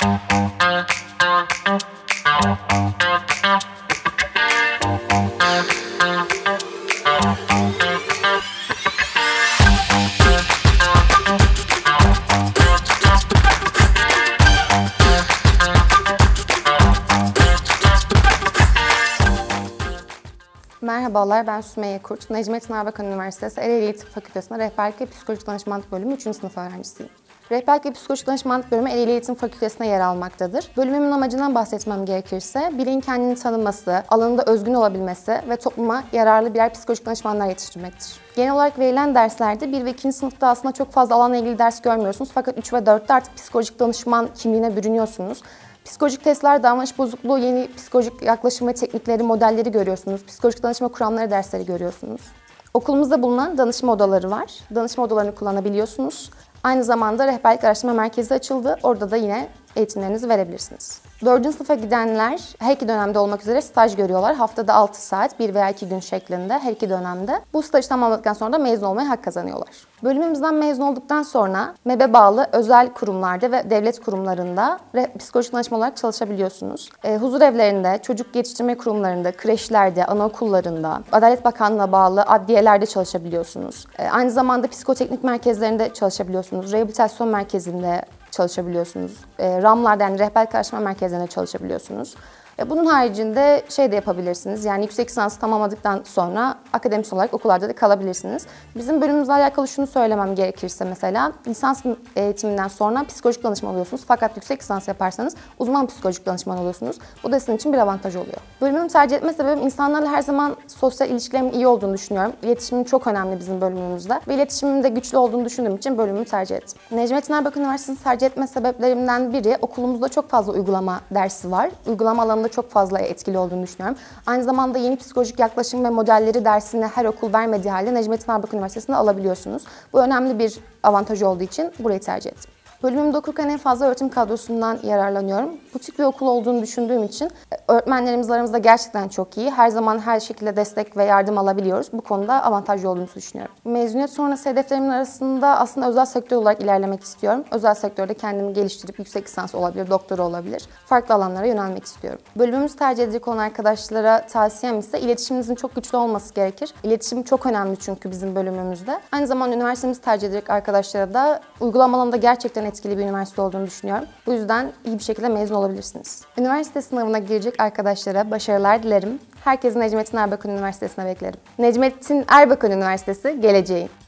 Merhabalar, ben Sümeyye Kurt. Necmettin Erbakan Üniversitesi Ereğli Tıp Fakültesi'nde Rehberlik ve Psikolojik Danışmanlık Bölümü 3. sınıf öğrencisiyim. Rehberlik ve Psikolojik Danışmanlık Bölümü Ereğli Eğitim Fakültesi'nde yer almaktadır. Bölümümün amacından bahsetmem gerekirse, bireyin kendini tanıması, alanında özgün olabilmesi ve topluma yararlı birer psikolojik danışmanlar yetiştirmektir. Genel olarak verilen derslerde 1 ve 2. sınıfta aslında çok fazla alanla ilgili ders görmüyorsunuz. Fakat 3 ve 4'te artık psikolojik danışman kimliğine bürünüyorsunuz. Psikolojik testler, davranış bozukluğu, yeni psikolojik yaklaşım ve teknikleri, modelleri görüyorsunuz. Psikolojik danışma kuramları dersleri görüyorsunuz. Okulumuzda bulunan danışma odaları var. Danışma odalarını kullanabiliyorsunuz. Aynı zamanda rehberlik araştırma merkezi açıldı. Orada da yine eğitimlerinizi verebilirsiniz. 4. sınıfa gidenler her iki dönemde olmak üzere staj görüyorlar. Haftada 6 saat, 1 veya 2 gün şeklinde her iki dönemde. Bu stajı tamamladıktan sonra da mezun olmaya hak kazanıyorlar. Bölümümüzden mezun olduktan sonra MEB'e bağlı özel kurumlarda ve devlet kurumlarında psikolojik danışman olarak çalışabiliyorsunuz. Huzur evlerinde, çocuk yetiştirme kurumlarında, kreşlerde, anaokullarında, Adalet Bakanlığı'na bağlı adliyelerde çalışabiliyorsunuz. Aynı zamanda psikoteknik merkezlerinde çalışabiliyorsunuz. Rehabilitasyon merkezinde çalışabiliyorsunuz. RAM'larda, yani rehberlik araştırma merkezlerinde çalışabiliyorsunuz. Bunun haricinde şey de yapabilirsiniz, yani yüksek lisansı tamamladıktan sonra akademisyen olarak okullarda da kalabilirsiniz. Bizim bölümümüzle alakalı şunu söylemem gerekirse mesela, lisans eğitiminden sonra psikolojik danışman oluyorsunuz. Fakat yüksek lisans yaparsanız uzman psikolojik danışman oluyorsunuz. Bu da sizin için bir avantaj oluyor. Bölümümü tercih etme sebebim, insanlarla her zaman sosyal ilişkilerimin iyi olduğunu düşünüyorum. İletişimim çok önemli bizim bölümümüzde ve iletişimimin de güçlü olduğunu düşündüğüm için bölümümü tercih ettim. Necmettin Erbakan Üniversitesi'ni tercih etme sebeplerimden biri, okulumuzda çok fazla uygulama dersi var. Uygulama alanında çok fazla etkili olduğunu düşünüyorum. Aynı zamanda yeni psikolojik yaklaşım ve modelleri dersini her okul vermediği halde Necmettin Erbakan Üniversitesi'nde alabiliyorsunuz. Bu önemli bir avantajı olduğu için burayı tercih ettim. Bölümümde okurken en fazla öğretim kadrosundan yararlanıyorum. Butik bir okul olduğunu düşündüğüm için öğretmenlerimiz aramızda gerçekten çok iyi. Her zaman her şekilde destek ve yardım alabiliyoruz. Bu konuda avantajlı olduğunu düşünüyorum. Mezuniyet sonrası hedeflerimin arasında aslında özel sektör olarak ilerlemek istiyorum. Özel sektörde kendimi geliştirip yüksek lisans olabilir, doktora olabilir. Farklı alanlara yönelmek istiyorum. Bölümümüzü tercih edecek olan arkadaşlara tavsiyem ise iletişiminizin çok güçlü olması gerekir. İletişim çok önemli çünkü bizim bölümümüzde. Aynı zamanda üniversitemizi tercih edecek arkadaşlara da uygulama alanında gerçekten etkili bir üniversite olduğunu düşünüyorum. Bu yüzden iyi bir şekilde mezun olabilirsiniz. Üniversite sınavına girecek arkadaşlara başarılar dilerim. Herkesi Necmettin Erbakan Üniversitesi'ne beklerim. Necmettin Erbakan Üniversitesi, geleceğin.